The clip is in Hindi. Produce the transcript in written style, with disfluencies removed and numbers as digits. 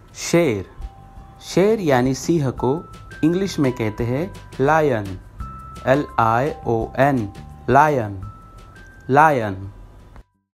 शेर। शेर यानी सिंह को इंग्लिश में कहते हैं लायन, LION, लायन। लायन।